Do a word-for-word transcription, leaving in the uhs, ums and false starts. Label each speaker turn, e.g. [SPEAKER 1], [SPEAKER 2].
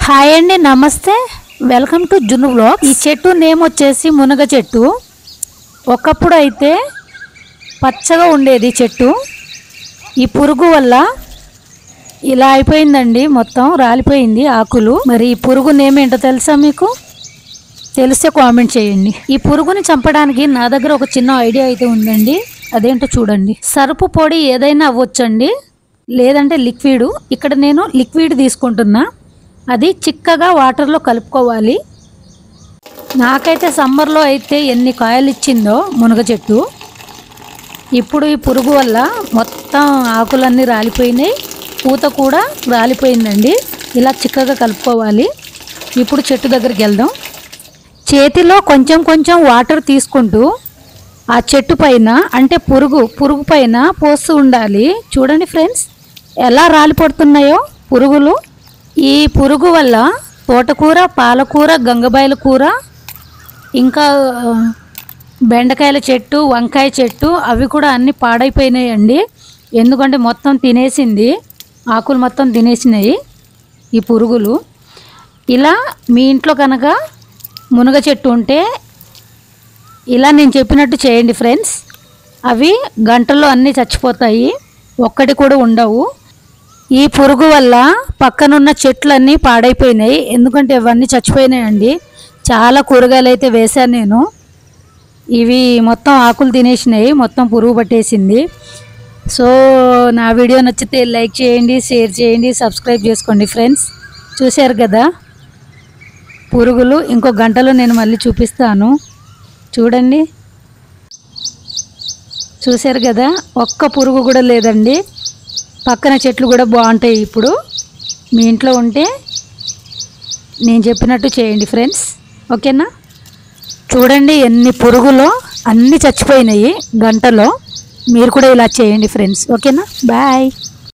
[SPEAKER 1] Hi అండి, నమస్తే, welcome to జున్ను వ్లాగ్స్. ఈ చెట్టు నేమ్ వచ్చేసి మునగ చెట్టు. ఒకప్పుడు అయితే పచ్చగా ఉండేది చెట్టు. ఈ పురుగు వల్ల ఇలా అయిపోయిందండి, మొత్తం రాలిపోయింది ఆకులు. మరి ఈ పురుగు నేమ్ ఏంటో తెలుసా మీకు? తెలిస్తే కామెంట్ చేయండి. ఈ పురుగుని చంపడానికి నా దగ్గర ఒక చిన్న ఐడియా అయితే ఉందండి. అదేంటో చూడండి. సరుపు పొడి ఏదైనా అవ్వచ్చండి, లేదంటే లిక్విడ్. ఇక్కడ నేను లిక్విడ్ తీసుకుంటున్నా. అది చిక్కగా వాటర్లో కలుపుకోవాలి. నాకైతే సమ్మర్లో అయితే ఎన్ని కాయలు ఇచ్చిందో మునగ చెట్టు. ఇప్పుడు ఈ పురుగు వల్ల మొత్తం ఆకులన్నీ రాలిపోయినాయి, పూత కూడా రాలిపోయిందండి. ఇలా చిక్కగా కలుపుకోవాలి. ఇప్పుడు చెట్టు దగ్గరికి వెళ్దాం. చేతిలో కొంచెం కొంచెం వాటర్ తీసుకుంటూ ఆ చెట్టు పైన, అంటే పురుగు పురుగు పైన పోస్తూ ఉండాలి. చూడండి ఫ్రెండ్స్, ఎలా రాలిపడుతున్నాయో పురుగులు. ఈ పురుగు వల్ల తోటకూర, పాలకూర, గంగబాయల కూర, ఇంకా బెండకాయల చెట్టు, వంకాయ చెట్టు, అవి కూడా అన్నీ పాడైపోయినాయండి. ఎందుకంటే మొత్తం తినేసింది, ఆకులు మొత్తం తినేసినాయి ఈ పురుగులు. ఇలా మీ ఇంట్లో కనుక మునగ చెట్టు ఉంటే ఇలా నేను చెప్పినట్టు చేయండి ఫ్రెండ్స్. అవి గంటల్లో అన్నీ చచ్చిపోతాయి, ఒక్కటి కూడా ఉండవు. ఈ పురుగు వల్ల పక్కనున్న చెట్లన్నీ పాడైపోయినాయి, ఎందుకంటే ఇవన్నీ చచ్చిపోయినాయండి. చాలా కూరగాయలు అయితే వేశాను నేను, ఇవి మొత్తం ఆకులు తినేసినాయి, మొత్తం పురుగు పట్టేసింది. సో నా వీడియో నచ్చితే లైక్ చేయండి, షేర్ చేయండి, సబ్స్క్రైబ్ చేసుకోండి ఫ్రెండ్స్. చూశారు కదా పురుగులు. ఇంకో గంటలో నేను మళ్ళీ చూపిస్తాను. చూడండి, చూశారు కదా, ఒక్క పురుగు కూడా లేదండి. పక్కన చెట్లు కూడా బాగుంటాయి. ఇప్పుడు మీ ఇంట్లో ఉంటే నేను చెప్పినట్టు చేయండి ఫ్రెండ్స్, ఓకేనా? చూడండి ఎన్ని పురుగులో, అన్నీ చచ్చిపోయినాయి గంటలో. మీరు కూడా ఇలా చేయండి ఫ్రెండ్స్, ఓకేనా? బాయ్.